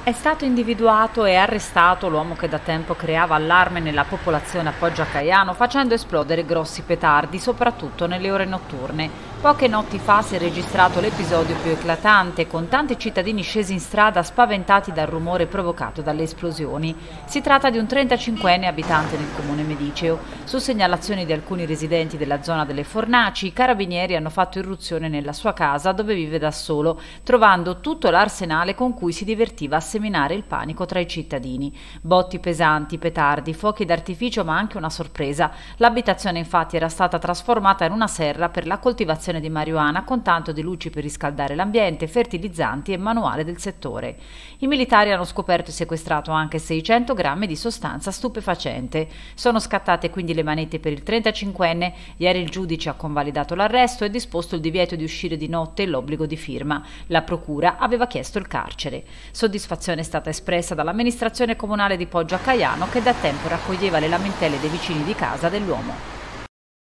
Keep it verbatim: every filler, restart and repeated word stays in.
È stato individuato e arrestato l'uomo che da tempo creava allarme nella popolazione a Poggio a Caiano, facendo esplodere grossi petardi, soprattutto nelle ore notturne. Poche notti fa si è registrato l'episodio più eclatante, con tanti cittadini scesi in strada spaventati dal rumore provocato dalle esplosioni. Si tratta di un trentacinquenne abitante del comune mediceo. Su segnalazioni di alcuni residenti della zona delle Fornaci, i carabinieri hanno fatto irruzione nella sua casa, dove vive da solo, trovando tutto l'arsenale con cui si divertiva a seminare il panico tra i cittadini. Botti pesanti, petardi, fuochi d'artificio, ma anche una sorpresa. L'abitazione infatti era stata trasformata in una serra per la coltivazione di marijuana, con tanto di luci per riscaldare l'ambiente, fertilizzanti e manuale del settore. I militari hanno scoperto e sequestrato anche seicento grammi di sostanza stupefacente. Sono scattate quindi le manette per il trentacinquenne. Ieri il giudice ha convalidato l'arresto e disposto il divieto di uscire di notte e l'obbligo di firma. La procura aveva chiesto il carcere. Soddisfazione è stata espressa dall'amministrazione comunale di Poggio a Caiano, che da tempo raccoglieva le lamentele dei vicini di casa dell'uomo.